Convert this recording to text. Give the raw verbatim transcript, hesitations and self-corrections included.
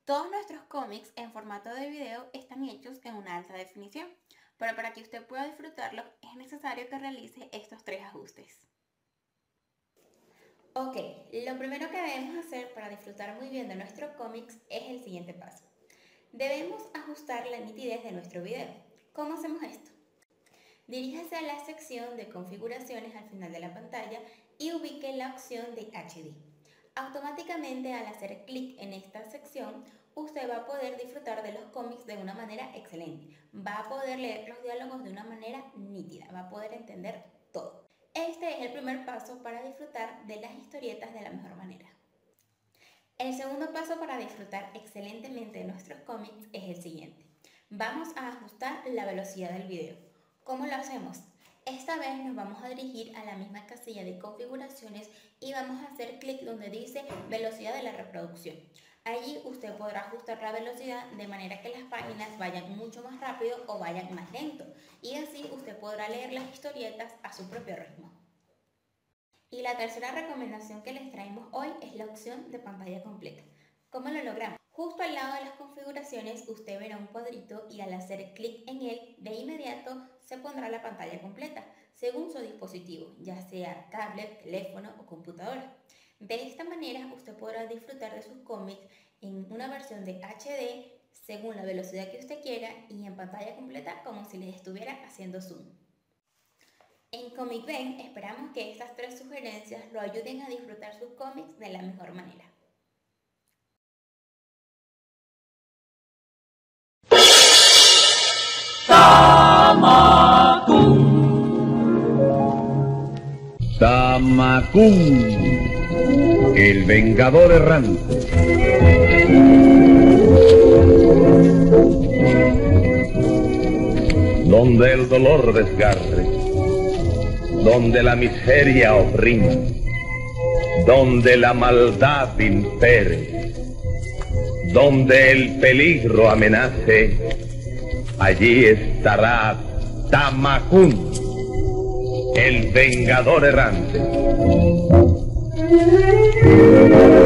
Todos nuestros cómics en formato de video están hechos en una alta definición, pero para que usted pueda disfrutarlos es necesario que realice estos tres ajustes. Ok, lo primero que debemos hacer para disfrutar muy bien de nuestros cómics es el siguiente paso. Debemos ajustar la nitidez de nuestro video. ¿Cómo hacemos esto? Diríjase a la sección de configuraciones al final de la pantalla y ubique la opción de H D. Automáticamente, al hacer clic en esta sección, usted va a poder disfrutar de los cómics de una manera excelente. Va a poder leer los diálogos de una manera nítida, va a poder entender todo. Este es el primer paso para disfrutar de las historietas de la mejor manera. El segundo paso para disfrutar excelentemente de nuestros cómics es el siguiente. Vamos a ajustar la velocidad del video. ¿Cómo lo hacemos? Esta vez nos vamos a dirigir a la misma casilla de configuraciones y vamos a hacer clic donde dice velocidad de la reproducción. Allí usted podrá ajustar la velocidad de manera que las páginas vayan mucho más rápido o vayan más lento, y así usted podrá leer las historietas a su propio ritmo. Y la tercera recomendación que les traemos hoy es la opción de pantalla completa. ¿Cómo lo logramos? Justo al lado de las configuraciones usted verá un cuadrito y al hacer clic en él, de inmediato se pondrá la pantalla completa, según su dispositivo, ya sea tablet, teléfono o computadora. De esta manera usted podrá disfrutar de sus cómics en una versión de H D, según la velocidad que usted quiera, y en pantalla completa como si les estuviera haciendo zoom. En Comic Ben esperamos que estas tres sugerencias lo ayuden a disfrutar sus cómics de la mejor manera. Tama-kun, Tama-kun, el vengador errante. Donde el dolor desgarre, donde la miseria oprima, donde la maldad impere, donde el peligro amenace, allí estará Tama-kun, el vengador errante.